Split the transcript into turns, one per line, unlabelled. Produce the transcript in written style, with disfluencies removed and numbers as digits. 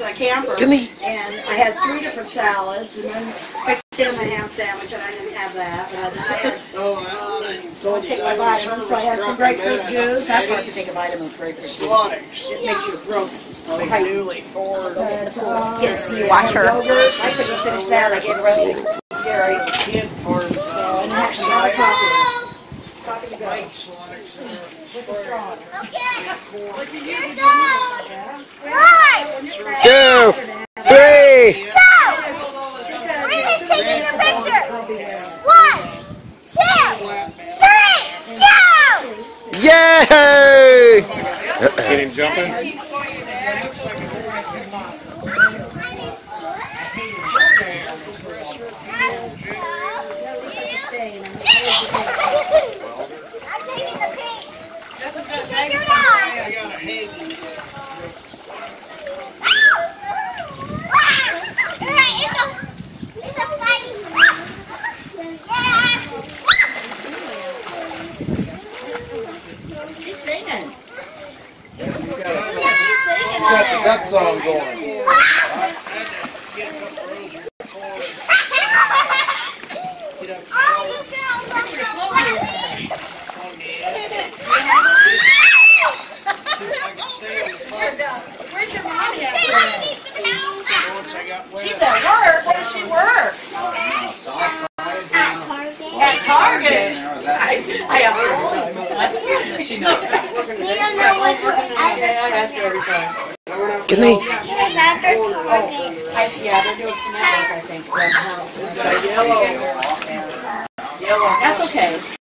the camper, and I had 3 different salads, and then fixed in the ham sandwich, and I didn't have that, but I had go and take my vitamins, so I had some grapefruit juice. That's hard to take a vitamin with grapefruit juice. It makes your throat tight.
Can't see you watch her.
Yogurt. I couldn't finish that. I gave the rest to Gary. So, and I had another coffee. Coffee to go. With the straw.
Okay. Here we go.
1, 2, 3.
Go. Remus taking your picture. 1, 2, 3, go.
Yay!
Get him jumping.
I'm taking the pink. It's a fighting.
He's singing.
Yeah.
Got the duck song going.
Where's your mommy at? She's at work. Where does she work? At Target. I asked her every time. She knows that. I ask her every time.
Give me.
Yeah, they're doing some work, I think, around the house. That's okay.